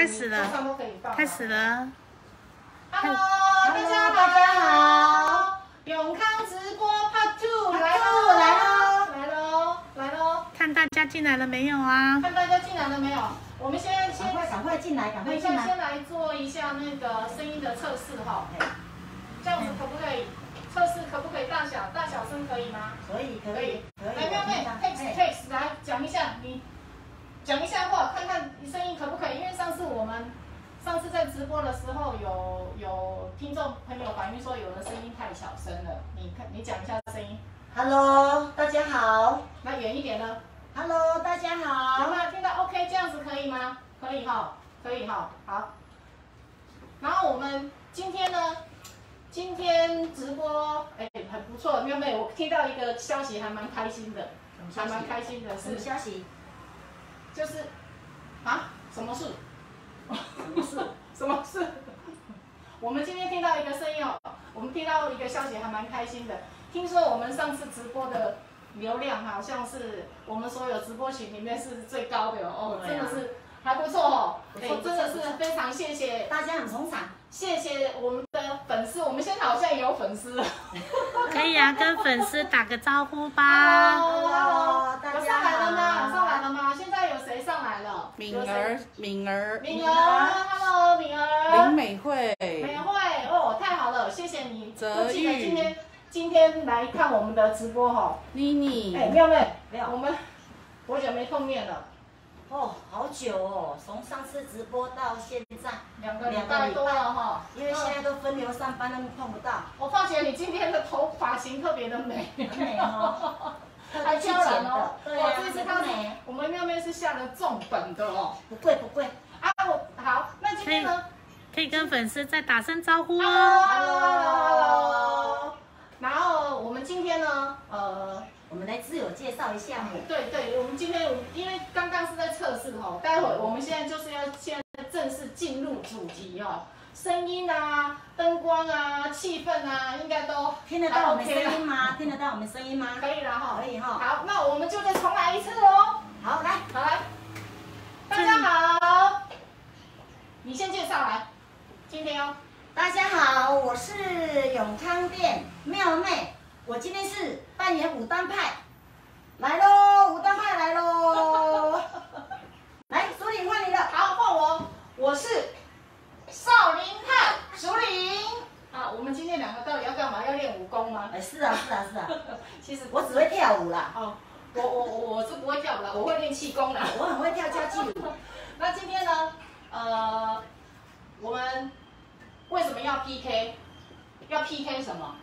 开始了，开始了。 Hello， 大家好，永康直播 Part 2来喽！ 看大家进来了没有啊？ 看大家进来了没有？我们先赶快进来， 等一下先来做一下那个声音的测试哈。这样子可不可以？测试可不可以大小声可以吗？ 可以。 来，妙妹 ，Text 来讲一下，你讲一下话，看看你声音可不可以？因为上次在直播的时候有听众朋友反映说有的声音太小声了，你讲一下声音。 Hello， 大家好。 那远一点呢 ？Hello， 大家好。 有没有听到 ？OK， 这样子可以吗？可以哈，好。然后我们今天直播，很不错，妙妹，我听到一个消息，还蛮开心的，是什么消息？ 就是什么事？什么事？我们今天听到一个声音哦，我们听到一个消息，还蛮开心的。听说我们上次直播的流量好像是我们所有直播群里面是最高的哦，真的是还不错哦。真的是非常谢谢大家很捧场， 谢谢我们的粉丝，我们现在好像也有粉丝了。 可以啊，跟粉丝打个招呼吧。 Hello， 大家好。上来了吗？现在有谁上来了？ 敏儿 ，Hello， 敏儿。 林美惠哦，太好了，谢谢你。 泽玉， 今天来看我们的直播哈。 妮妮， 妙妹，我们多久没碰面了？ 哦，好久哦，从上次直播到现在 2个礼拜多了哈。 因为现在都分流上班，都碰不到。 我发觉你今天的发型特别的美， 美哦， 还挑染哦。 对啊， 这次我们妙妹是下了重本的哦。 不贵。 好，那今天呢？ 可以跟粉丝再打声招呼哦。 Hello。然后我们今天呢， 我们来自我介绍一下。 对，我们今天因为刚刚是在测试哈，待会我们现在就是要现在正式进入主题哦，声音啊、灯光啊、气氛啊，应该都听得到我们声音吗？听得到我们声音吗？ 可以了哈， 可以哈。 好，那我们就再重来一次哦。 好，来， 大家好，你先介绍来，今天哦。 大家好，我是永康店妙妹，我今天是扮演武当派，来喽，武当派来喽，来，属灵换你了， 好，换我，我是少林派属灵。我们今天2个到底要干嘛？要练武功吗？ 是啊， 其实我只会跳舞啦。 我是不会跳舞啦，我会练气功啦。 我很会跳交际舞。 那今天呢，我们为什么要 PK？ 要 PK 什么？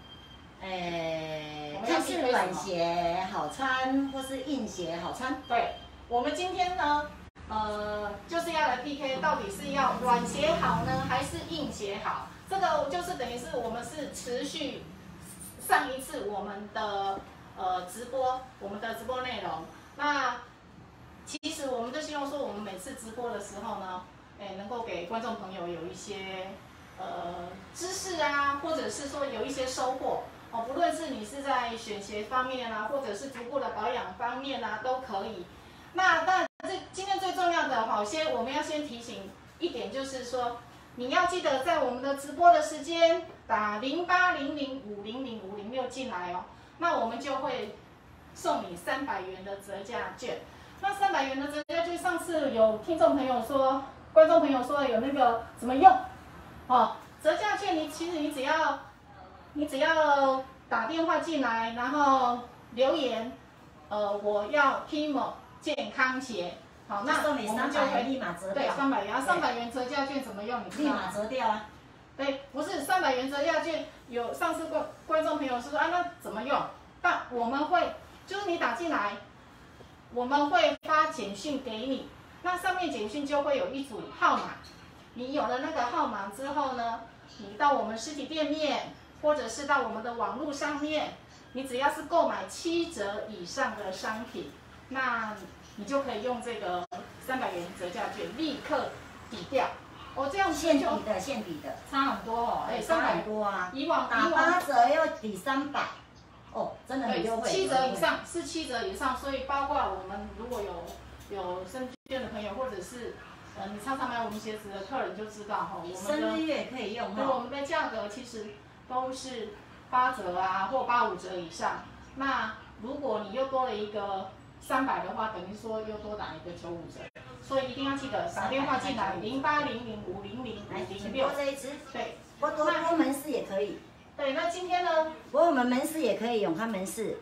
看是软鞋好穿，或是硬鞋好穿。 对，我们今天呢，就是要来 PK， 到底是要软鞋好呢，还是硬鞋好？这个就是等于是我们是持续上一次我们的直播内容。那其实我们都希望说，我们每次直播的时候呢，能够给观众朋友有一些知识啊，或者是说有一些收获哦。不论是你是在选鞋方面啊，或者是足部的保养方面啊，都可以。那当然，今天最重要的我们要先提醒一点，就是说你要记得在我们的直播的时间打0800500506进来哦。那我们就会送你300元的折价券。那300元的折价券，上次有观众朋友说有那个怎么用？折价券你只要打电话进来，然后留言，我要 Kimo 健康鞋，好，那送你300元立马折掉。 对，300元，300元折价券怎么用？你知道吗？ 立马折掉啊。 对，不是300元折价券，有上次观众朋友是说那怎么用？但我们会就是你打进来，我们会发简讯给你，那上面简讯就会有一组号码。你有了那个号码之后呢，你到我们实体店面，或者是到我们的网络上面，你只要是购买7折以上的商品，那你就可以用这个300元折价券立刻抵掉。这样现抵的， 差很多哦。 差很多啊！ 以往打8折要抵300，真的很优惠。 7折以上是7折以上，所以包括我们如果有身券的朋友，或者是你常常买我们鞋子的客人就知道哈， 你我们的生日月也可以用对我哈。 们的价格其实都是8折啊，或85折以上。那如果你又多了一个300的话，等于说又多打一个95折。所以一定要记得打电话进来来，请 0800500506。 拨这一支。 对拨门市也可以， 对，那今天呢？ 拨我们门市也可以，永康门市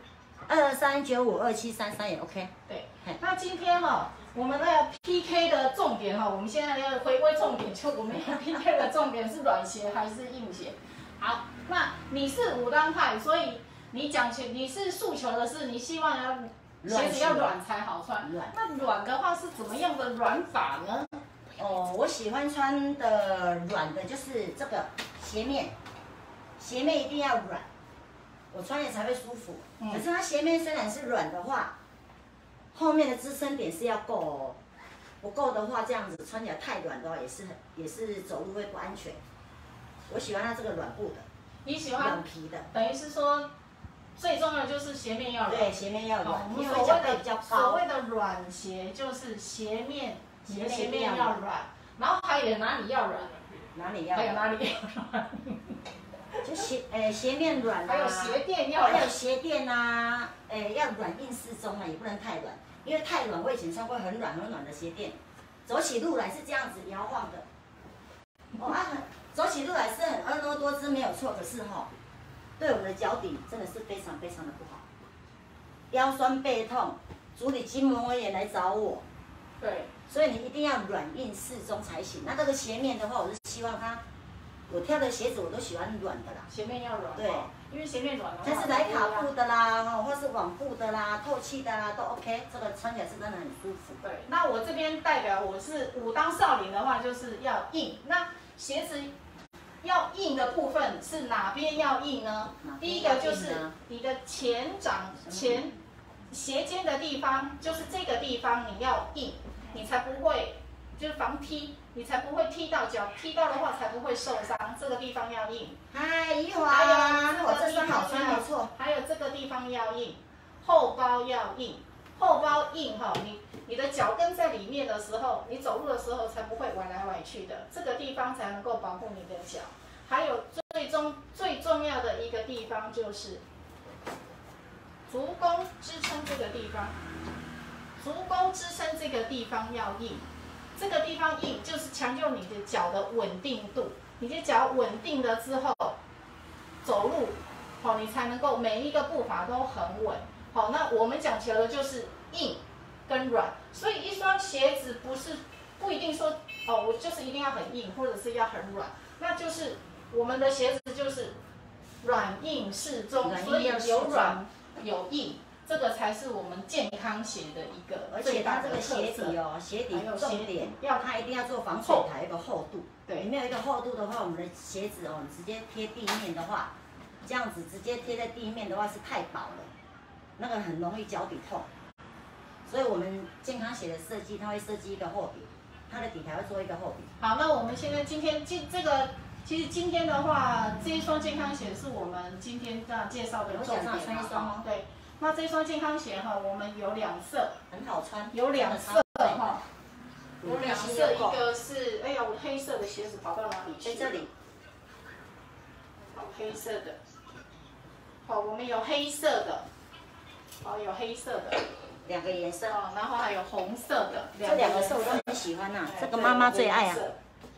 23952733也 OK。 对嘿， 那今天哈、我们要 PK 的重点哈、我们现在要回归重点，就我们要 PK 的重点是软鞋还是硬鞋？好，那你是武当派，所以你你是诉求的是你希望鞋子要软才好穿。 软那软的话是怎么样的软法呢？ 哦，我喜欢穿的软的，就是这个鞋面，鞋面一定要软，我穿也才会舒服。可是它鞋面虽然是软的话，后面的支撑点是要够哦，不够的话，这样子穿起来太软的话，也是走路会不安全。我喜欢它这个软布的， 你喜欢软皮的， 等于是说，最重要的就是鞋面要软。 对，鞋面要软， 我们因为脚背比较高。 所谓的软鞋就是鞋面，你的鞋面要鞋面要软，然后还有哪里要软？ 哪里要还有软？ 哪里要软？ 就鞋面软啊， 还有鞋垫要软。 还有鞋垫啊，要软硬适中啊，也不能太软，因为太软，我以前穿过很软的鞋垫，走起路来是这样子摇晃的。哦啊，走起路来是很婀娜多姿没有错，可是哈、对我的脚底真的是非常非常的不好，腰酸背痛，足底筋膜炎来找我， 对， 所以你一定要软硬适中才行。那这个鞋面的话，我是希望我挑的鞋子我都喜欢软的啦。 鞋面要软。 对， 因为鞋面软的话， 它是莱卡布的啦，或是网布的啦，透气的啦，都 OK。这个穿起来是真的很舒服。 对，那我这边代表我是武当少林的话，就是要硬。那鞋子要硬的部分是哪边要硬呢？第一个就是你的前鞋尖的地方，就是这个地方你要硬，你才不会就是防踢，你才不会踢到脚，踢到的话才不会受伤。这个地方要硬。 嗨，怡华， 还有我这双好穿没错。 还有这个地方要硬，后包要硬，后包硬哈，你的脚跟在里面的时候，你走路的时候才不会歪来歪去的，这个地方才能够保护你的脚。还有最重要的一个地方就是足弓支撑这个地方，足弓支撑这个地方要硬，这个地方硬就是强调你的脚的稳定度，你的脚稳定了之后，走路，好，你才能够每一个步伐都很稳。好，那我们讲求的就是硬跟软，所以一双鞋子不一定说哦，我就是一定要很硬，或者是要很软，那就是我们的鞋子就是软硬适中，所以有软有硬，这个才是我们健康鞋的一个而且最大它这个的特色。 鞋底哦，鞋底重点它一定要做防水台，有个厚度。 对， 你没有一个厚度的话，我们的鞋子哦，直接贴地面的话，这样子直接贴在地面的话是太薄了，那个很容易脚底痛。所以我们健康鞋的设计，它会设计一个厚底，它的底台会做一个厚底。 好，那我们现在今天其实今天的话，这一双健康鞋是我们今天要介绍的重点。 我想穿一双哦。 对，那这双健康鞋哈，我们有2色， 很好穿， 有2色哈，有2色，一个个是，哎呀，我黑色的鞋子跑到哪里去？ 在这里。 好，黑色的。好，我们有黑色的，好，有黑色的。 2个颜色， 然后还有红色的， 这2个色我都很喜欢呐，这个妈妈最爱啊，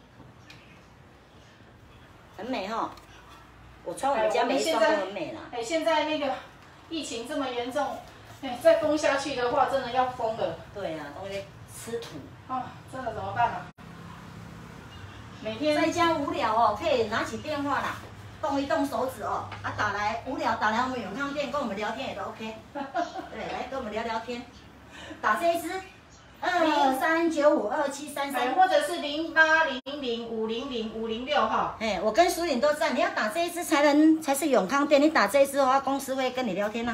很美哈。我穿我们家每一双都很美啦。 哎，现在那个疫情这么严重，哎，再封下去的话，真的要封了。 对啊，都会吃土。 啊，真的怎么办啊？每天在家无聊哦，可以拿起电话啦。动一动手指哦，打来无聊打来我们永康店跟我们聊天也都 OK， 对，来跟我们聊聊天，打这一支23952733， 或者是0800500506哈。 哎，我跟苏颖都在，你要打这一支才是永康店，你打这一支的话，公司会跟你聊天呢。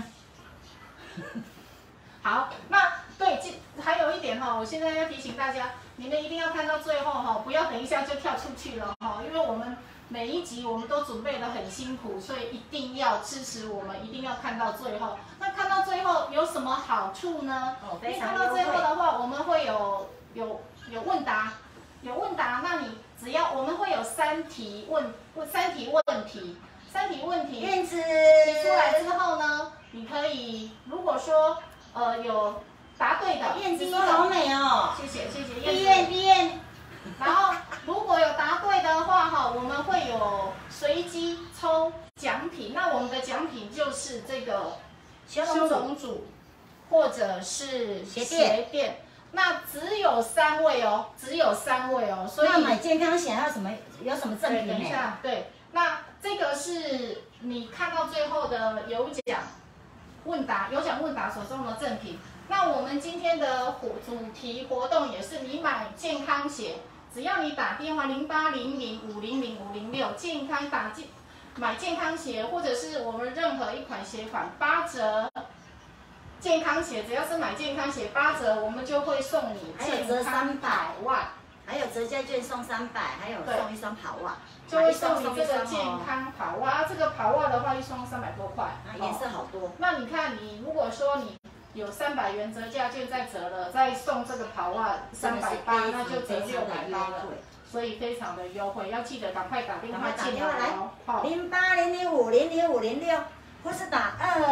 好，那对，还有一点哈，我现在要提醒大家，你们一定要看到最后哈，不要等一下就跳出去了哈，因为我们每一集我们都准备得很辛苦，所以一定要支持我们，一定要看到最后。那看到最后有什么好处呢？ 哦，非你常看到最后的话，我们会有问答， 有问答，那你只要我们会有三题问题， 燕子提出来之后呢，你可以如果说有答对的， 燕子说好美哦， 谢谢毕燕子。 燕， 然后如果有答对的话哈，我们会有随机抽奖品，那我们的奖品就是这个修容组或者是鞋垫。那只有3位哦，所以那买健康险有什么赠品？ 等一下，对，那这个是你看到最后的有奖问答所送的赠品。那我们今天的主题活动也是，你买健康鞋，只要你打电话0800500506健康买健康鞋，或者是我们任何一款鞋款8折。健康鞋只要是买健康鞋8折，我们就会送你健康跑袜， 还有折价券送300，还有送一双跑袜， 就会送你这个健康跑袜。这个跑袜的话，一双300多块， 颜色好多。 那你看，你如果说你有300元折价券再折了，再送这个跑袜380，那就折680了，所以非常的优惠，要记得赶快打电话进来哦。好 0800500506。或是打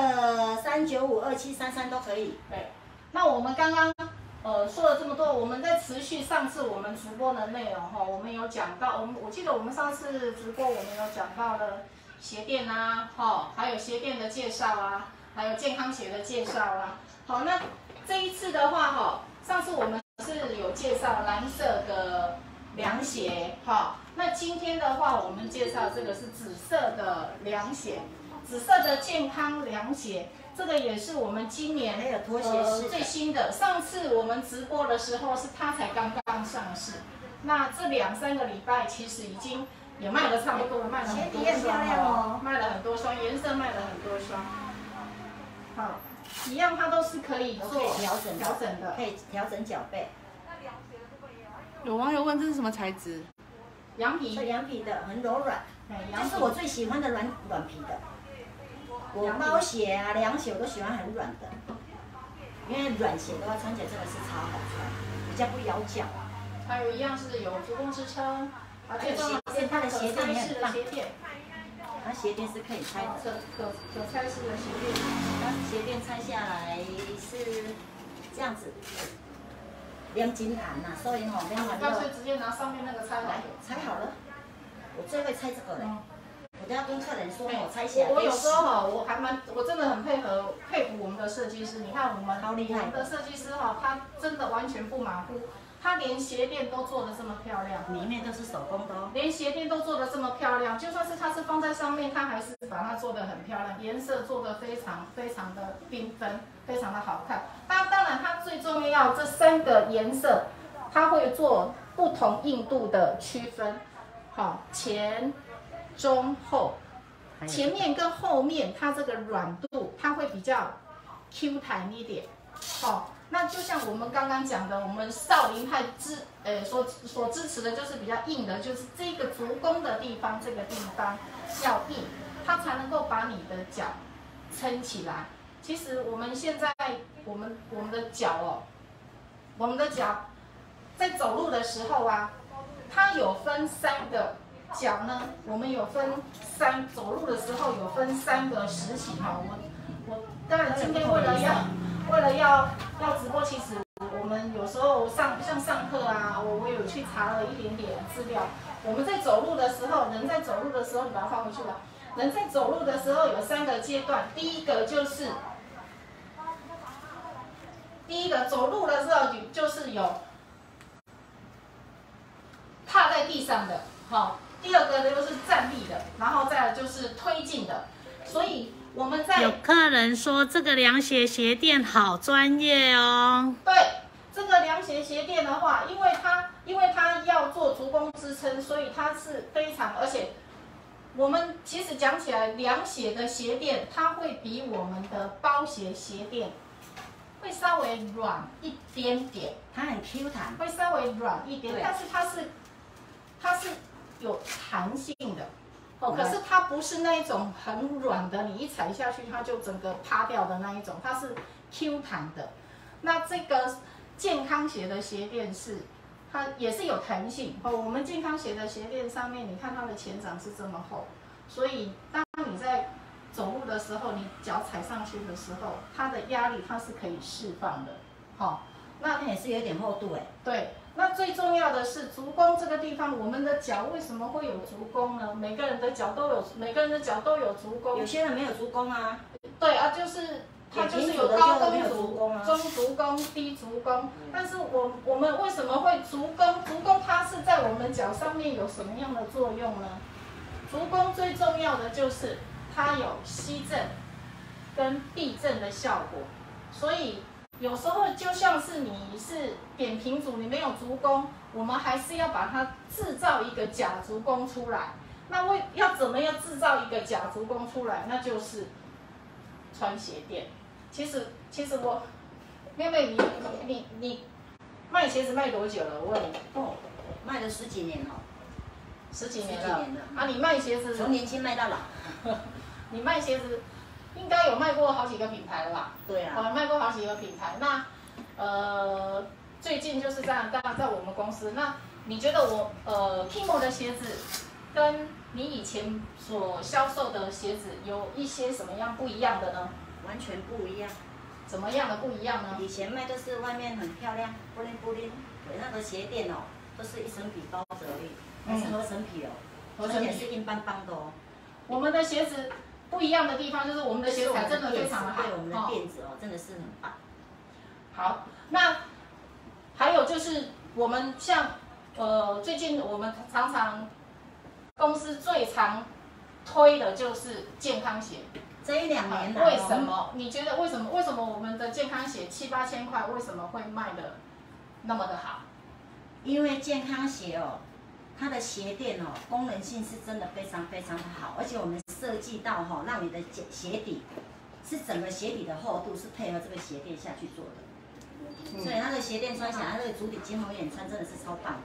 23952733都可以。 对，那我们刚刚说了这么多，我们在持续上次我们直播的内容哈，我们有讲到，我记得我们上次直播我们有讲到了鞋垫啊，还有鞋垫的介绍啊，还有健康鞋的介绍啊。好，那这一次的话上次我们是有介绍蓝色的凉鞋，那今天的话我们介绍这个是紫色的凉鞋。紫色的健康凉鞋，这个也是我们今年还有拖鞋式最新的。上次我们直播的时候是它才刚刚上市，那这2-3个礼拜其实已经也卖的差不多了，卖了很多双卖了很多双，颜色卖了很多双。好，一样它都是可以做调整的， 可以调整脚背。 有网友问这是什么材质？ 羊皮， 是羊皮的，很柔软，这是我最喜欢的软皮的。我包鞋啊、凉鞋我都喜欢很软的，因为软鞋的话穿起来真的是超好穿，比较不咬脚。 还有一样是有足弓支撑， 这个它的鞋垫也很棒。它鞋垫是可以拆的， 可拆式的鞋垫。 它鞋垫拆下来是这样子，两斤盘呐，所以干脆直接拿上面那个拆来。 拆好了，我最会拆这个嘞。我都要跟客人说，我拆起来。 我有时候我真的很佩服我们的设计师。你看我们的设计师他真的完全不马虎，他连鞋垫都做得这么漂亮， 里面都是手工的哦。 连鞋垫都做得这么漂亮，就算是它是放在上面，他还是把它做得很漂亮，颜色做得非常的缤纷，非常的好看。当然，它最重要这3个颜色，它会做不同硬度的区分，前。中后，前面跟后面它这个软度，它会比较 Q 弹一点。那就像我们刚刚讲的，我们少林派所支持的就是比较硬的，就是这个足弓的地方，这个地方要硬，它才能够把你的脚撑起来。其实我们现在我们的脚在走路的时候啊，它有分3个。脚呢，我们有分走路的时候有分3个时期我当然今天为了要直播，其实我们有时候像上课啊，我有去查了一点点资料。我们在走路的时候，人在走路的时候，你把它放回去吧。人在走路的时候有3个阶段，第一个走路的时候就是有踏在地上的，第2个就是站立的，然后再来就是推进的。所以我们在有客人说这个凉鞋鞋垫好专业哦。 对，这个凉鞋鞋垫的话，因为它要做足弓支撑，所以它是非常，而且我们其实讲起来，凉鞋的鞋垫它会比我们的包鞋鞋垫会稍微软一点点， 它很 Q 弹， 会稍微软一点，但是它是有弹性的可是它不是那一种很软的，你一踩下去它就整个趴掉的那一种，它是 Q 弹的。那这个健康鞋的鞋垫是它也是有弹性哦。我们健康鞋的鞋垫上面，你看它的前掌是这么厚，所以当你在走路的时候，你脚踩上去的时候，它的压力它是可以释放的，好， 那也是有点厚度哎。 对，那最重要的是足弓这个地方，我们的脚为什么会有足弓呢？每个人的脚都有足弓， 有些人没有足弓啊。 对啊，就是它就是有高弓足、中足弓、低足弓。但是我们为什么会足弓？足弓它是在我们脚上面有什么样的作用呢？足弓最重要的就是它有吸震跟避震的效果，所以有时候就像是你是扁平足，你没有足弓，我们还是要把它制造一个假足弓出来。那要怎么样制造一个假足弓出来？那就是穿鞋垫。其实我，妹妹你卖鞋子卖多久了？我问你。 哦，卖了10几年了。 10几年了。啊，你卖鞋子。 从年轻卖到老。 你卖鞋子，应该有卖过好几个品牌了吧？ 对啊。 卖过好几个品牌。那最近就是这样，在我们公司。那你觉得Kimo 的鞋子跟你以前所销售的鞋子有一些什么样不一样的呢？ 完全不一样。 怎么样的不一样呢？ 以前卖都是外面很漂亮，布灵布灵，那个鞋垫哦，都是一层皮包着而已，那是合成皮哦，而且是硬邦邦的哦。 我们的鞋子不一样的地方就是我们的鞋材真的非常的好， 对，我们的垫子哦，真的是很棒。 好，那还有就是我们像最近我们常常公司最常推的就是健康鞋。 这1、2年来， 为什么？你觉得为什么我们的健康鞋7、8千块为什么会卖的那么的好？ 因为健康鞋哦，它的鞋垫哦，功能性是真的非常非常的好，而且我们设计到哈，让你的鞋底是整个鞋底的厚度是配合这个鞋垫下去做的，所以它的鞋垫穿起来，它的足底筋膜炎穿真的是超棒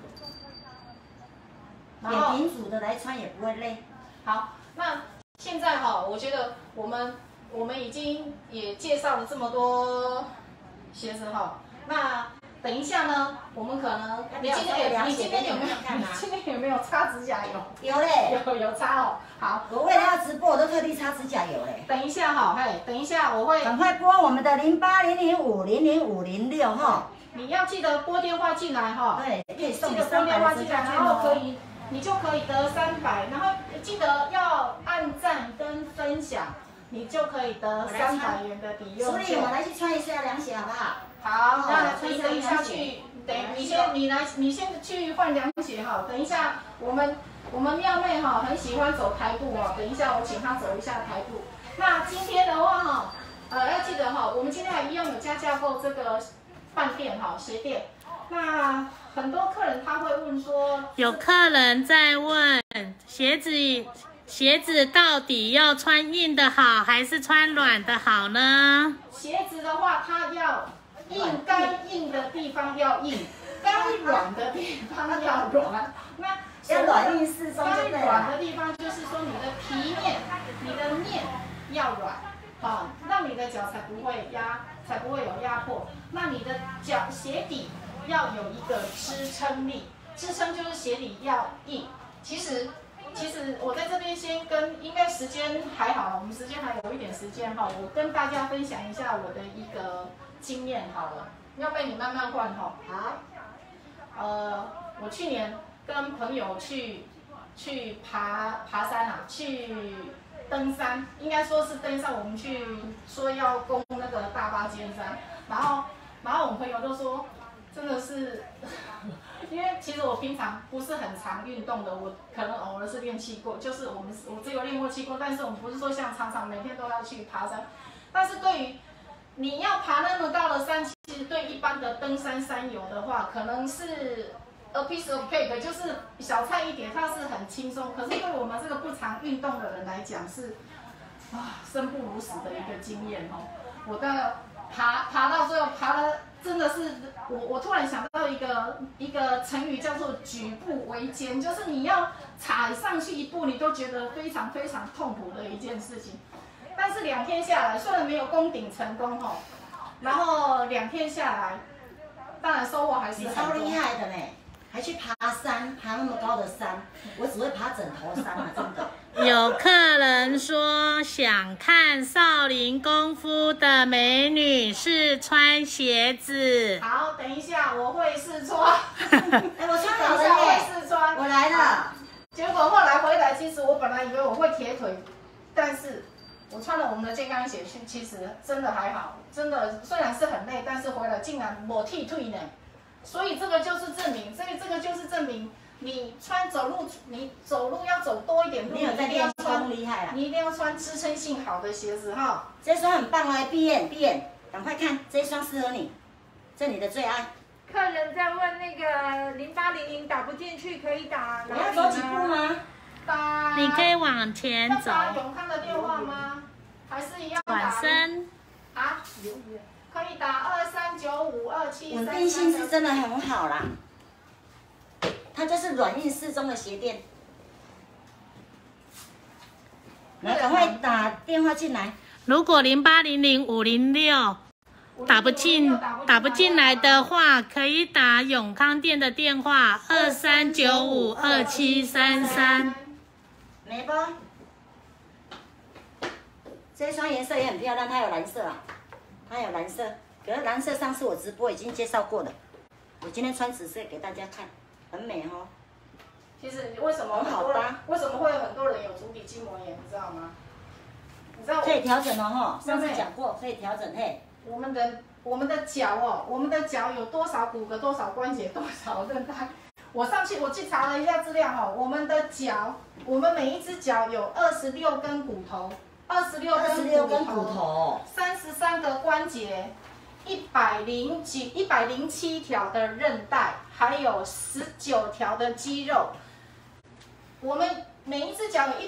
的，扁平足的来穿也不会累。 好，那现在我觉得我们已经也介绍了这么多鞋子那等一下呢，我们可能你今天有没有擦指甲油？ 有嘞， 有擦哦。好， 我为了要直播，我都特地擦指甲油嘞。 等一下等一下我会赶快拨我们的0800500506哈。 你要记得拨电话进来对，可以送你300电话进来，然后你就可以得300，然后记得要按赞跟分享，你就可以得300元的抵用券。 所以我来去穿一下凉鞋好不好？ 好，那你等一下去，你先去换凉鞋等一下我们妙妹很喜欢走台步等一下我请她走一下台步。那今天的话要记得我们今天还一样有加价购这个饭店鞋垫。那很多客人他会问说， 有客人在问鞋子到底要穿硬的好还是穿软的好呢？ 鞋子的话，它要硬，该硬的地方要硬，该软的地方要软。那要软硬适中就对了。 该软的地方就是说你的皮面、你的面要软，让你的脚才不会有压迫。那你的鞋底要有一个支撑力，支撑就是鞋底要硬。其实我在这边应该时间还好，我们时间还有一点时间我跟大家分享一下我的一个经验好了，要被你慢慢换好。我去年跟朋友去爬山去登山，应该说是登山，我们去说要攻那个大巴尖山，然后我们朋友就说。真的是，因为其实我平常不是很常运动的，我可能偶尔是练气功，就是我只有练过气功，但是我们不是说像常常每天都要去爬山。但是对于你要爬那么高的山，其实对一般的登山山友的话，可能是 a piece of cake， 就是小菜一碟，它是很轻松。可是对我们这个不常运动的人来讲，是生不如死的一个经验我的爬到最后爬了。真的是我突然想到一个成语叫做举步维艰，就是你要踩上去一步，你都觉得非常非常痛苦的一件事情。但是2天下来，虽然没有攻顶成功然后2天下来，当然收获还是很多。 你超厉害的呢！ 还去爬山，爬那么高的山，我只会爬枕头山啊，真的。 有客人说想看少林功夫的美女试穿鞋子。 好，等一下我会试穿。 哎，我穿好了等一下我耶， 会试穿。 我来了。 结果后来回来，其实我本来以为我会铁腿，但是我穿了我们的健康鞋去，其实真的还好，真的虽然是很累，但是回来竟然没剃腿呢。所以这个就是证明，这个就是证明，你走路要走多一点路， 你有在练功厉害啦。 你一定要穿支撑性好的鞋子哈。 这双很棒哦，闭眼，赶快看，这一双适合你，这你的最爱。 客人在问那个0800打不进去，可以打我哪里要走几步呢？ 吗？ 你可以往前走， 要打永康的电话吗？还是一样打？ 转身。 啊，可以打23952733。 稳定性是真的很好啦，它就是软硬适中的鞋垫。来，赶快打电话进来。 如果0800-506打不进来的话，可以打永康店的电话23952733。 没不？这双颜色也很漂亮，它有蓝色啊，它有蓝色。可是蓝色上次我直播已经介绍过了，我今天穿紫色给大家看，很美哦。 其实为什么为什么会有很多人有足底筋膜炎，你知道吗？你知道可以调整哦，上次讲过可以调整嘿。 我们的脚哦，我们的脚有多少骨骼、多少关节、多少韧带？我去查了一下资料哦，我们的脚，我们每一只脚有26根骨头，26根骨头，33个关节，107条的韧带，还有19条的肌肉。我们每一只脚有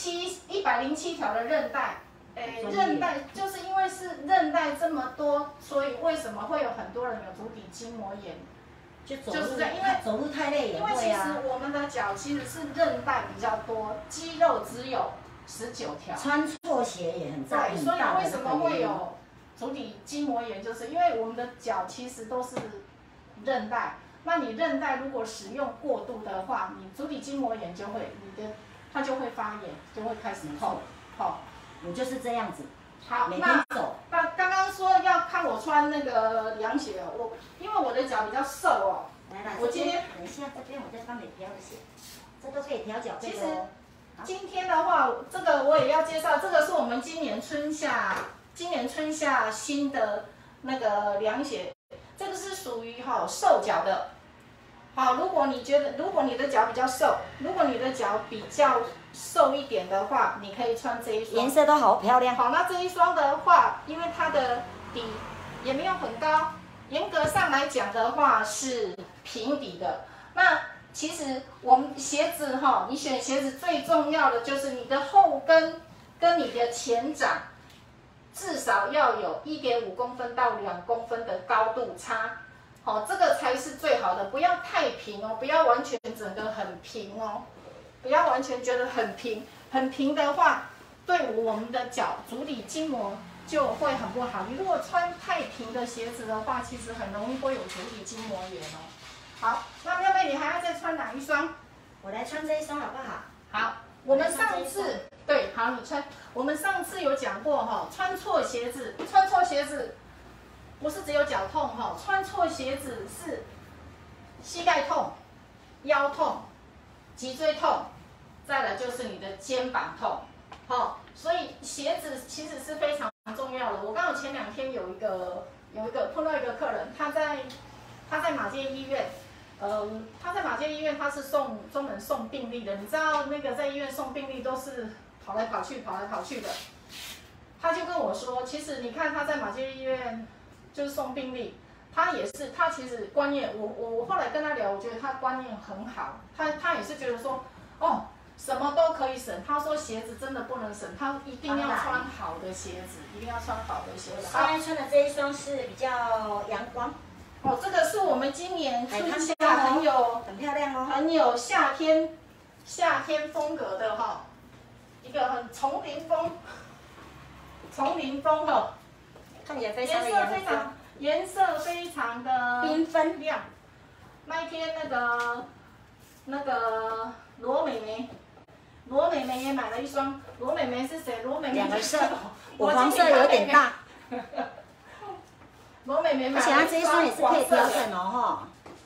107条的韧带。韧带就是因为是韧带这么多，所以为什么会有很多人有足底筋膜炎？就是这样，因为走路太累也因为其会啊。 实我们的脚其实是韧带比较多，肌肉只有19条。 穿错鞋也很大， 对，所以为什么会有足底筋膜炎？就是因为我们的脚其实都是韧带，那你韧带如果使用过度的话，你足底筋膜炎就会，它就会发炎，就会开始痛。 我就是这样子， 好， 每天走。 那刚刚说要看我穿那个凉鞋哦，因为我的脚比较瘦哦。 来啦， 我今天等一下这边我再帮你调一下，这都可以调脚背其实的哦。 今天的话，这个我也要介绍，这个是我们今年春夏新的那个凉鞋，这个是属于瘦脚的。好，如果你的脚比较瘦，如果你的脚比较瘦一点的话，你可以穿这一双。 颜色都好漂亮。 好，那这一双的话，因为它的底也没有很高，严格上来讲的话是平底的。那其实我们鞋子你选鞋子最重要的就是你的后跟跟你的前掌至少要有1.5公分到2公分的高度差。这个才是最好的，不要太平哦，不要完全整个很平哦，不要完全觉得很平，很平的话，对我们的脚足底筋膜就会很不好。你如果穿太平的鞋子的话，其实很容易会有足底筋膜炎哦。好，那妙妹你还要再穿哪一双？ 我来穿这一双好不好？ 好，我们上次对，好你穿，我们上次有讲过穿错鞋子不是只有脚痛穿错鞋子是膝盖痛、腰痛、脊椎痛，再来就是你的肩膀痛，所以鞋子其实是非常重要的。我刚好前2天有一个碰到一个客人，他在马偕医院，他是专门送病历的，你知道那个在医院送病历都是跑来跑去的，他就跟我说，其实你看他在马偕医院。就是送病历，他其实观念，我后来跟他聊，我觉得他观念很好，他也是觉得说，什么都可以省，他说鞋子真的不能省，他一定要穿好的鞋子，一定要穿好的鞋子。 现在穿的这一双是比较阳光， 这个是我们今年春夏很漂亮哦， 很有夏天风格的一个很丛林风看起来非常的阳光， 颜色非常的缤纷亮。 那一天那个罗美眉也买了一双。罗美眉是谁？罗美眉 2个色，我黄色有点大。 罗美眉买了而且它这一双也是可以调整哦哈。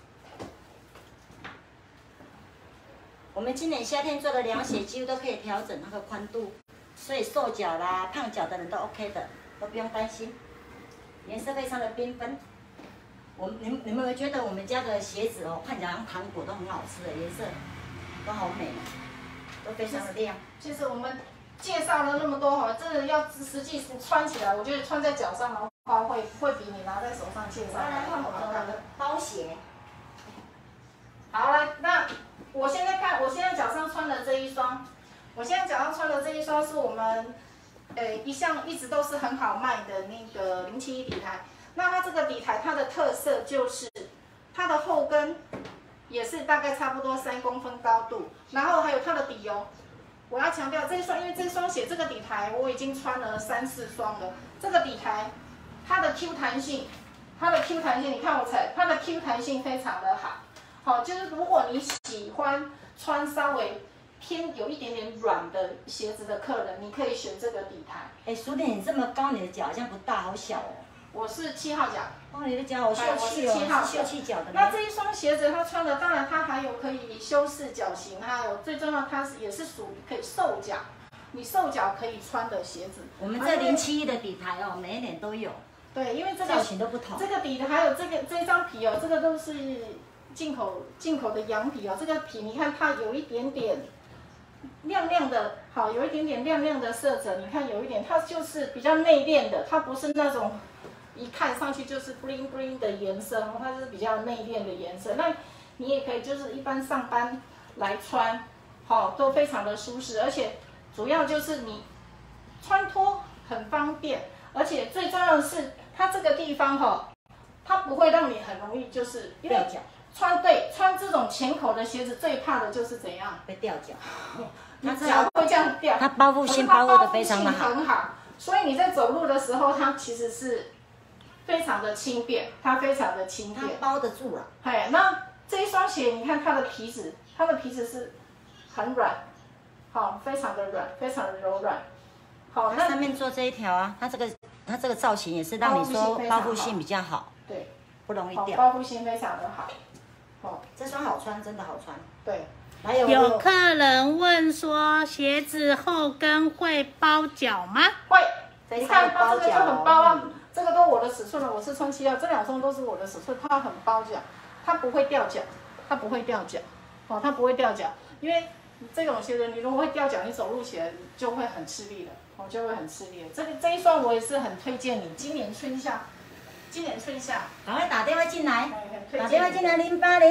我们今年夏天做的凉鞋几乎都可以调整那个宽度，所以瘦脚啦、胖脚的人都 OK 的，都不用担心。颜色非常的缤纷。你们有没有觉得我们家的鞋子哦，看起来像糖果，都很好吃的，颜色都好美，都非常的亮。 其实我们介绍了那么多哈，这个要实际穿起来，我觉得穿在脚上的话会比你拿在手上介绍来换我的包鞋。 好了，那我现在脚上穿的这一双，是我们一向一直都是很好卖的那个071底台。那它这个底台它的特色就是它的后跟也是大概差不多3公分高度，然后还有它的底哦。我要强调这一双，因为这双鞋这个底台我已经穿了3、4双了。这个底台它的 Q 弹性，你看它的 Q 弹性非常的好。好，就是如果你喜欢穿稍微偏有一点点软的鞋子的客人，你可以选这个底台。 哎，淑典，你这么高，你的脚好像不大，好小哦。 我是7号脚。 哦，你的脚好秀气哦，是秀气脚的。 那这一双鞋子它穿的，当然它还有可以修饰脚型，还有最重要它也是属于可以瘦脚，你瘦脚可以穿的鞋子。 我们这071的底台哦，每一年都有。 对，因为这个造型都不同。 这个底的还有这张皮哦，这个都是进口的羊皮哦，这个皮你看它有一点点亮亮的，好，有一点点亮亮的色泽，你看有一点，它就是比较内敛的，它不是那种一看上去就是 bling bling 的颜色，它是比较内敛的颜色。那你也可以就是一般上班来穿，好，都非常的舒适，而且主要就是你穿脱很方便，而且最重要的是它这个地方哈，它不会让你很容易就是因为掉脚。 穿这种前口的鞋子最怕的就是怎样？ 会掉脚。 你脚会这样掉。 它包覆性保护的非常的好。 很好，所以你在走路的时候，它其实是非常的轻便，它非常的轻便。 它包得住了。 哎，那这一双鞋，你看它的皮质是很软，好，非常的软，非常的柔软。好， 它上面做这一条啊，它这个造型也是让你说包覆性比较好， 对， 不容易掉。 包覆性非常的好。 哦，这双好穿，真的好穿。 对， 还有有客人问说，鞋子后跟会包脚吗？ 会，你看它这个就很包啊，这个都我的尺寸了，我是穿7号，这2双都是我的尺寸，它很包脚，它不会掉脚，它不会掉脚，哦，它不会掉脚，因为这种鞋子你如果会掉脚，你走路起来就会很吃力的，哦，就会很吃力的。这一双我也是很推荐你，今年春夏。 赶快打电话进来，打电话进来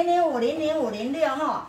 0800500506哈，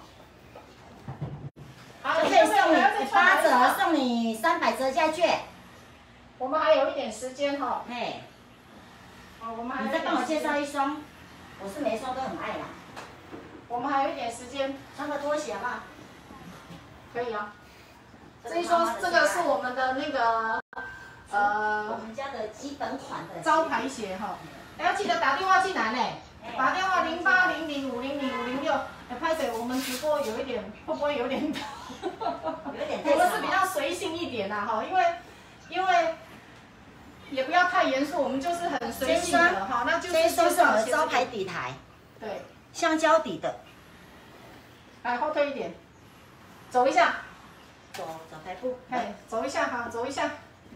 好， 就可以送你8折，送你300折价券。 我们还有一点时间哈， 嘿， 我们还你再帮我介绍一双，我是每一双都很爱啦。 我们还有一点时间， 穿个拖鞋好不好？ 可以啊。这一双这个是我们的那个我们家的基本款的招牌鞋哈。要记得打电话进来呢，打电话0800500506。拍水，我们直播有一点，会不会有点？我们是比较随性一点呐哈，因为也不要太严肃，我们就是很随性的哈。那就是这一双是我的招牌底台， 对， 橡胶底的。 来后退一点，走一下， 走台步， 哎，走一下哈，走一下。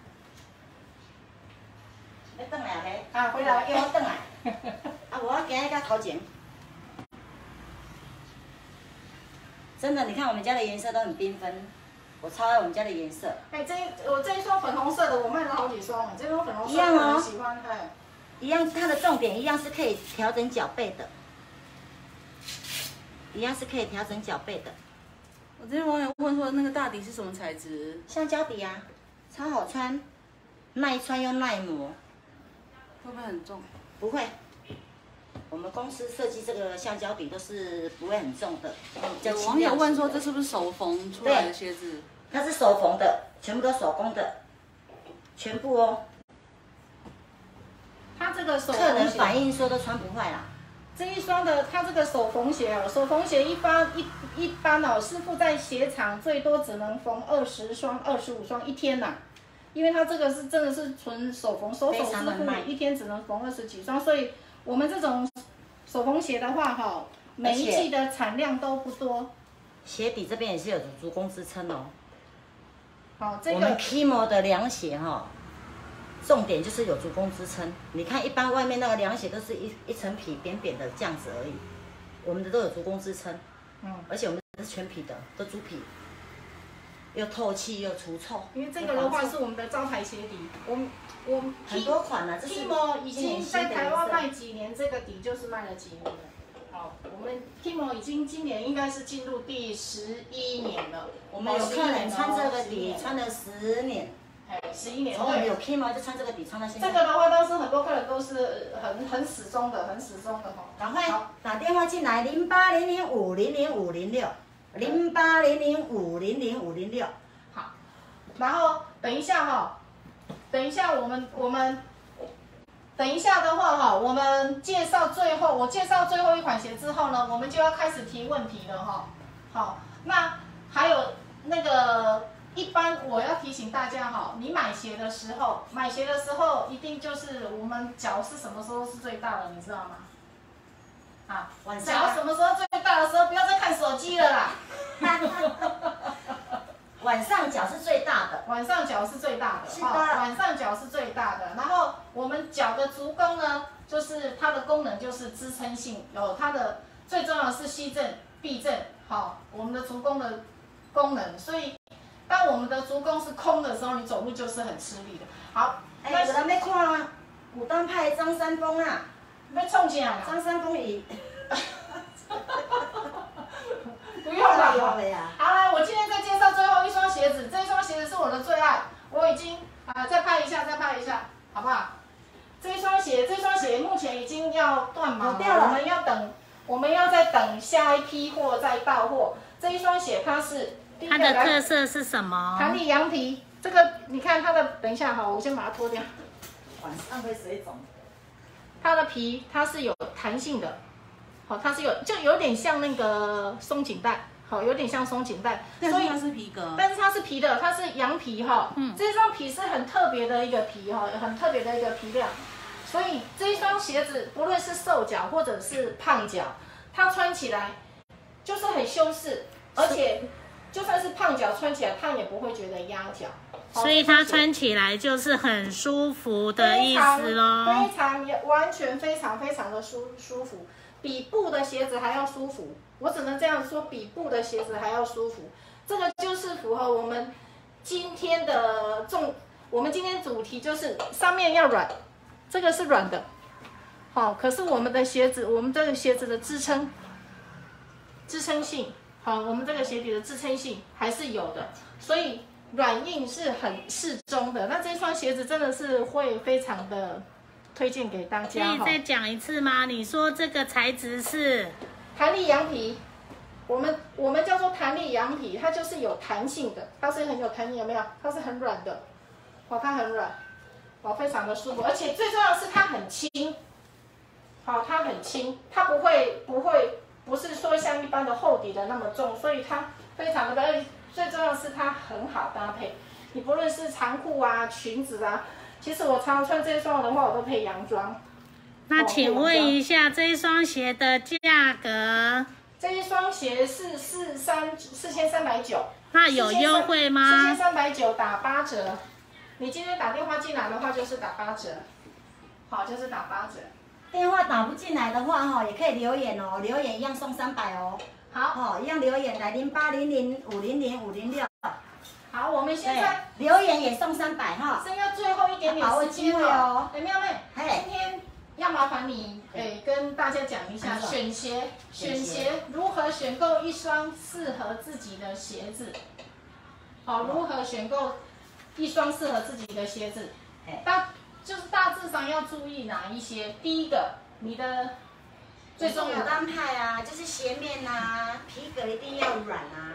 要转来嘿， 啊，回来， 要转来。啊，我要行迄个头前。真的，你看我们家的颜色都很缤纷，我超爱我们家的颜色。 哎，我这一双粉红色的，我卖了好几双了，这双粉红色一样哦， 喜欢哎。 一样，它的重点一样是可以调整脚背的，一样是可以调整脚背的。 我这边网友问说，那个大底是什么材质？ 橡胶底啊，超好穿，耐穿又耐磨。 会不会很重？ 不会，我们公司设计这个橡胶底都是不会很重的。 有网友问说，这是不是手缝出来的鞋子？ 它是手缝的，全部都手工的，全部哦。 它这个手客人反映说都穿不坏啦。 这一双的它这个手缝鞋哦，手缝鞋一般哦，师傅在鞋厂最多只能缝20双、25双一天呐、因为它这个是真的是纯手缝，手师傅一天只能缝20几双，所以我们这种手缝鞋的话哈，每一季的产量都不多。 鞋底这边也是有足弓支撑哦。 好，这我们个 Kimo 的凉鞋哈，重点就是有足弓支撑。你看一般外面那个凉鞋都是一层皮扁扁的这样子而已，我们的都有足弓支撑。而且我们是全皮的，都猪皮，又透气又除臭。 因为这个的话是我们的招牌鞋底，我们很多款啊，这是 Kimo 已经在台湾卖几年，这个底就是卖了几年了。好，我们 Kimo 已经今年应该是进入第11年了。 我们有客人穿这个底穿了10年 ，11年。 从我们有 Kimo 就穿这个底穿到现在。 这个的话，倒是很多客人都是很始终的，很始终的哈。 赶快打电话进来0800500506，0800500506。 好，然后等一下哈，等一下我们等一下的话哈，我们介绍最后，我介绍最后一款鞋之后呢，我们就要开始提问题了哈。好，那还有那个一般我要提醒大家哈，你买鞋的时候一定就是我们脚是什么时候是最大的，你知道吗？啊， 晚上脚什么时候最大的时候，不要再看手机了啦。 晚上脚是最大的， 晚上脚是最大的，晚上脚是最大的。然后我们脚的足弓呢，就是它的功能就是支撑性，有它的最重要的是吸震、避震，好，我们的足弓的功能。所以当我们的足弓是空的时候，你走路就是很吃力的。好， 我们要看牡丹派张三丰啊， 要冲啥啦？ 张三丰也。 不用了。好了，我今天再介绍最后一双鞋子，这一双鞋子是我的最爱，我已经再拍一下，好不好？这一双鞋目前已经要断码了，我们要再等下一批货再到货。这一双鞋它的特色是什么？ 弹力羊皮，这个你看它的，等一下哈，我先把它脱掉。 晚上会水肿。 它的皮它是有弹性的。好，它是就有点像那个松紧带，好，有点像松紧带， 但是它是皮革， 但是它是皮的，它是羊皮哈，这双皮是很特别的一个皮哈，很特别的一个皮料，所以这一双鞋子不论是瘦脚或者是胖脚，它穿起来就是很修饰，而且就算是胖脚穿起来，它也不会觉得压脚。 所以它穿起来就是很舒服的意思咯。 非常完全非常的舒服。比布的鞋子还要舒服，我只能这样说，比布的鞋子还要舒服。这个就是符合我们今天的我们今天主题就是上面要软，这个是软的，好，可是我们这个鞋子的支撑性，好，我们这个鞋底的支撑性还是有的，所以软硬是很适中的。那这双鞋子真的是会非常的。推荐给大家。 可以再讲一次吗？你说这个材质是弹力羊皮，我们叫做弹力羊皮，它就是有弹性的，它是很有弹性，有没有？它是很软的，哦，它很软，哦，非常的舒服，而且最重要的是它很轻，好，它很轻，它不是说像一般的厚底的那么重，所以它非常的，而且最重要的是它很好搭配，你不论是长裤啊、裙子啊。其实我常穿这一双的话，我都配洋装。 那请问一下，这一双鞋的价格？ 这一双鞋是4390。 那有优惠吗 ？4390打8折。你今天打电话进来的话，就是打8折。好，就是打8折。 电话打不进来的话，哈，也可以留言哦，留言一样送300哦。好，一样留言来0800500506。好， 我们现在留言也送300哈， 剩下最后一点点时间哦。妙妹，今天要麻烦你跟大家讲一下选鞋如何选购一双适合自己的鞋子。好，如何选购一双适合自己的鞋子？大致上要注意哪一些？第一个，你的最重要的牡丹派啊，就是鞋面啊，皮革一定要软啊。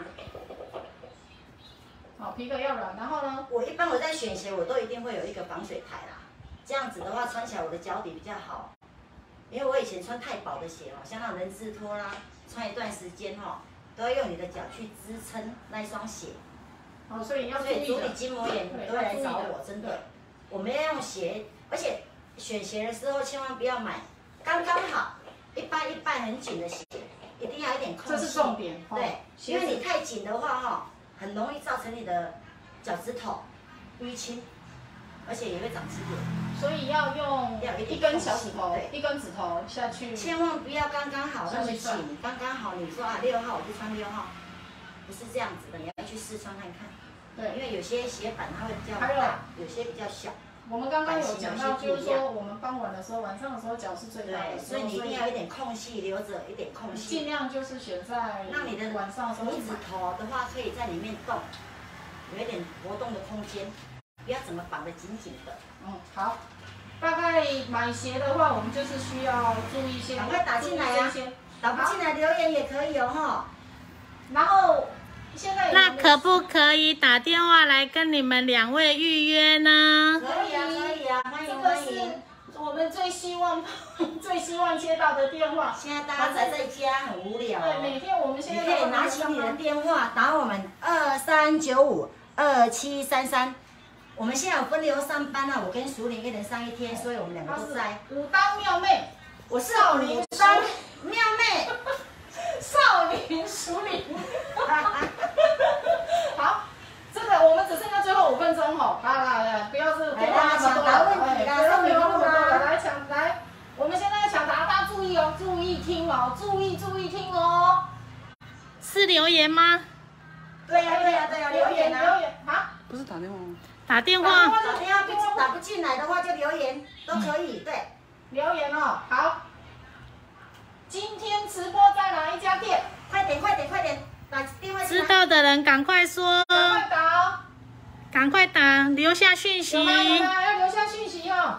好，皮革要软，然后呢？ 我在选鞋，我都一定会有一个防水台啦，这样子的话穿起来我的脚底比较好， 因为我以前穿太薄的鞋哦，像那种人字拖啦，穿一段时间哦，都要用你的脚去支撑那一双鞋。 哦，所以要注所以意的。 足底筋膜炎都会来找我，真的。我们要用鞋，而且选鞋的时候千万不要买刚刚好一半很紧的鞋，一定要有一点空隙。 这是重点。 对，因为你太紧的话哈，很容易造成你的脚趾头淤青，而且也会长肌瘤。 所以要用一根小指头， 对一根指头下去。 千万不要刚刚好那么紧，刚刚好你说啊6号我就穿6号，不是这样子的，你要去试穿看看。对，因为有些鞋板它会比较大，有些比较小。 我们刚刚有讲到，就是说我们傍晚的时候、晚上的时候脚是最大的， 所以你一定要有一点空隙，留着一点空隙。 尽量就是选在让你的晚上的时候拇指头的话可以在里面动，有一点活动的空间，不要怎么绑得紧紧的。 好。大概买鞋的话，我们就是需要注意一些， 赶快打进来啊！打不进来留言也可以哦哈。 然后现在那可不可以打电话来跟你们2位预约呢？ 可以啊，可以啊，欢迎欢迎。 我们最希望接到的电话。 现在大家宅在家很无聊。 对，每天我们现在你可以拿起你的电话打我们23952733。我们现在有分流上班啊，我跟淑玲一人上1天，所以我们2个都在。 武当妙妹， 我是武当妙妹， 少林淑玲。好，这个我们只剩下最后5分钟吼，来，不要是电话那么多了，不要那么多了，来抢来，我们现在要抢答，大家注意哦，注意听哦，注意听哦。 是留言吗？ 对呀，留言啊。 不是打电话吗？ 打电话。 打不进来的话就留言都可以，对。 留言哦，好。今天直播在哪一家店？ 快点，打电话。 知道的人赶快说。 快打哦！ 赶快打，留下讯息。 有吗？要留下讯息哦。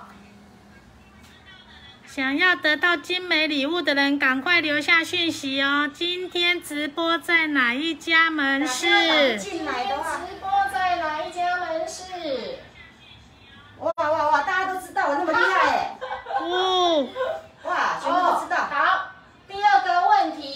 想要得到精美礼物的人，赶快留下讯息哦。今天直播在哪一家门市？ 今天直播在哪一家门市？ 哇，大家都知道我那么厉害哎！ 哦， 哇，全部都知道。 好，第二个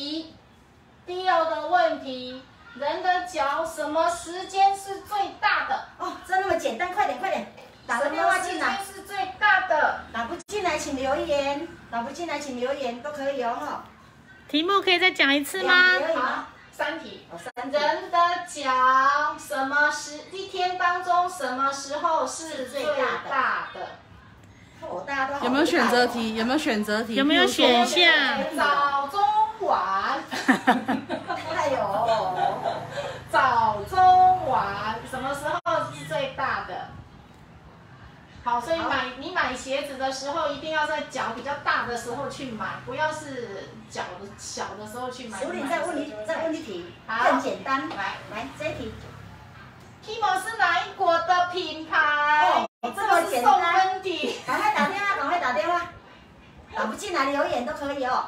问题，人的脚什么时间是最大的？ 哦，这那么简单，快点，打个电话进来。 什么时间是最大的？ 打不进来请留言，都可以哦哈。 题目可以再讲一次吗？ 好，3题。人的脚一天当中什么时候是最大的？ 大家都好。 有没有选择题？有没有选项？ 早、中、晚。 哎呦， 早、中、晚什么时候是最大的？好，所以你买鞋子的时候，一定要在脚比较大的时候去买，不要是脚小的时候去买。 淑玲再问一题，更简单。来这一题 ，Kimo 是哪一国的品牌？ 哦，这么简单。 送分题。 赶快打电话，打不进来留言都可以哦。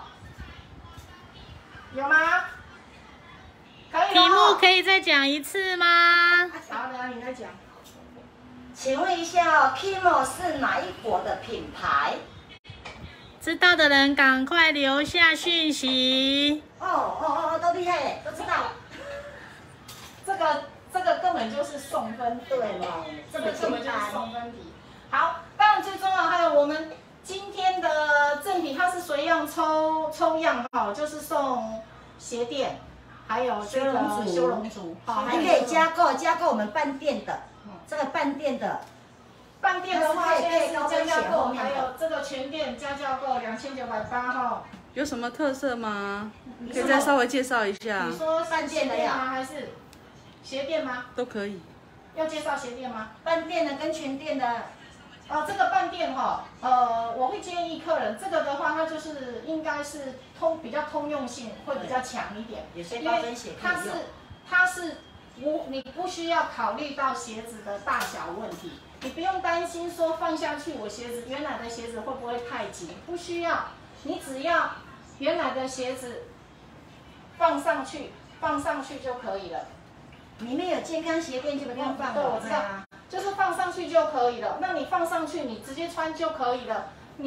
有吗？可以。 题目可以再讲一次吗？ 好，等下你再讲。 请问一下哦 ，Kimo 是哪一国的品牌？ 知道的人赶快留下讯息。 都厉害耶，都知道。 这个根本就是送分题， 对嘛？这么根本就是简单。 送分题。好，当然最重要还有我们今天的赠品，它是随样抽样哈，就是送鞋垫，还有这个修容组，好， 还可以加购我们半店的。这个半店的话，现在是加价购， 还有这个全店加价购2980哈。 有什么特色吗？可以再稍微介绍一下。 你说半店的呀，还是鞋垫吗？ 都可以。 要介绍鞋垫吗？ 半店的跟全店的。 这个半店哈，我会建议客人，这个的话，它就是应该是比较通用性会比较强一点， 有些高跟鞋可以用。 它是你不需要考虑到鞋子的大小问题，你不用担心说放下去我原来的鞋子会不会太紧，不需要，你只要原来的鞋子放上去就可以了。 里面有健康鞋垫就不用放了。 对，我知道，就是放上去就可以了。那你放上去，你直接穿就可以了。你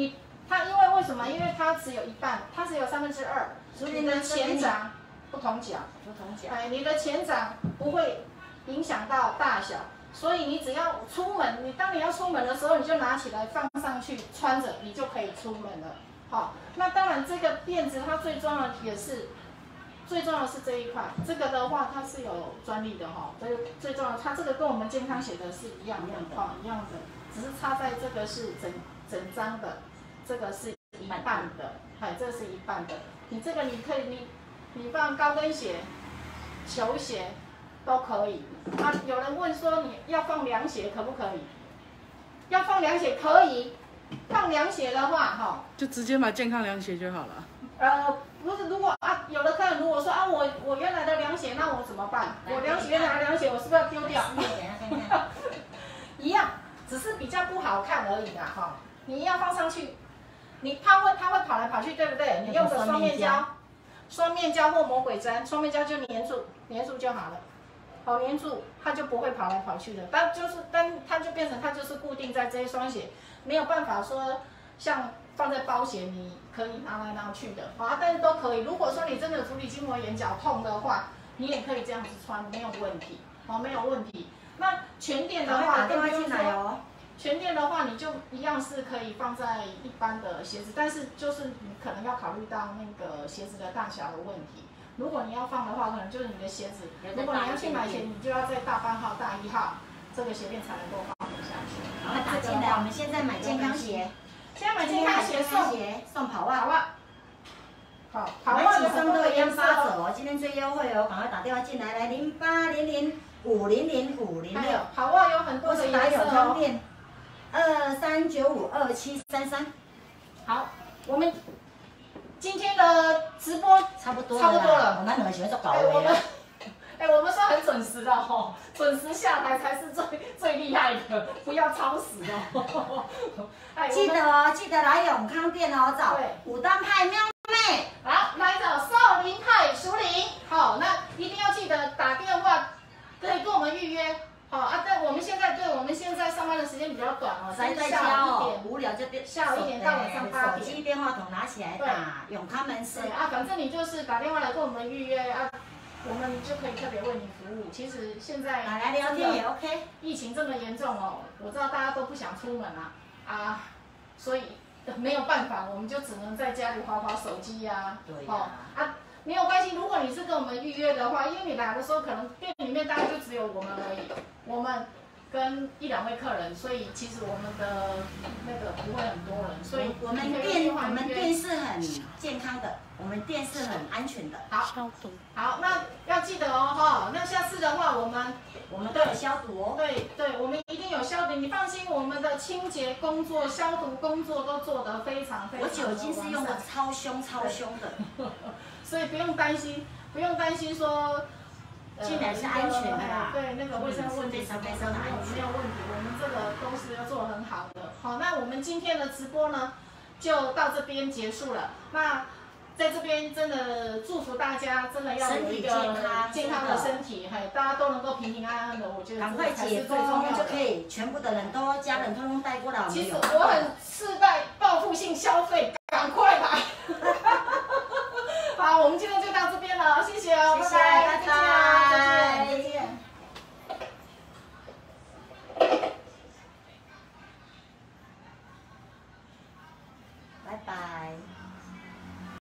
它因为为什么？因为它只有一半，它只有2/3。你的前掌不同脚，哎，你的前掌不会影响到大小，所以你只要出门，当你要出门的时候，你就拿起来放上去穿着，你就可以出门了。好，那当然这个辫子它最重要的是这一块，这个的话它是有专利的哈，最重要，它这个跟我们健康写的是一样的，一样的，只是差在这个是整张的，这个是一半的，哎，这是一半的。你这个你可以你放高跟鞋、球鞋都可以。啊，有人问说你要放凉鞋可不可以？要放凉鞋可以，放凉鞋的话哈， 就直接买健康凉鞋就好了。 不是，如果有的客人如果说我原来的凉鞋，那我怎么办？我原来的凉鞋我是不是要丢掉？一样，只是比较不好看而已啦哈。你要放上去，它会跑来跑去，对不对？你用个双面胶或魔鬼毡，双面胶就粘住就好了。好，粘住它就不会跑来跑去的。但它就变成它就是固定在这一双鞋，没有办法说像放在包鞋你可以拿来拿去的啊，但是都可以。如果说你真的有足底筋膜炎、脚痛的话，你也可以这样子穿，没有问题，好，没有问题。那全垫的话， 打电话进来哦。 全垫的话，你就一样是可以放在一般的鞋子，但是就是你可能要考虑到那个鞋子的大小的问题。如果你要放的话，可能就是你的鞋子，如果你要去买鞋，你就要在大8号、大1号这个鞋垫才能够放得下去。 然后打进来，我们现在买健康鞋， 现在买健康鞋送跑袜。 好，跑袜几双都一样8折哦，今天最优惠哦，赶快打电话进来，来0800500506。 还有跑袜有很多的颜色哦。 23952733。 好，我们今天的直播差不多了， 我们2个学做搞我们是很准时的哦，准时下台才是最厉害的，不要超时哦。 记得来永康店哦，找武当派妙妹。 好，来找少林派淑玲。好，那一定要记得打电话，可以跟我们预约。好啊，但我们现在上班的时间比较短哦， 在家哦，无聊就下午1点到晚上8点， 手机电话筒拿起来打永康门市。 对啊，反正你就是打电话来跟我们预约啊，我们就可以特别为你服务。其实现在来聊天也 OK。 疫情这么严重哦，我知道大家都不想出门啊，所以没有办法，我们就只能在家里滑手机呀。 对啊。没有关系，如果你是跟我们预约的话，因为你来的时候可能店里面大概就只有我们而已，我们跟1、2位客人，所以其实我们的那个不会很多人，所以我们店是很健康的，我们店是很安全的。 好，那要记得哦哈，那下次的话我们都有消毒哦。 对，我们一定有消毒，你放心，我们的清洁工作、消毒工作都做得非常非常。 我酒精是用的超凶的。 所以不用担心说进来是安全的啦。 对，那个卫生问题什么的没有问题，我们这个都是要做得很好的。好，那我们今天的直播呢，就到这边结束了。那在这边真的祝福大家，真的要有一个健康的身体，大家都能够平平安安的，我觉得赶快解封就可以，全部的人都家人通通带过来。 其实我很期待报复性消费，赶快来。好，我们今天就到这边了，谢谢哦，拜拜，再见。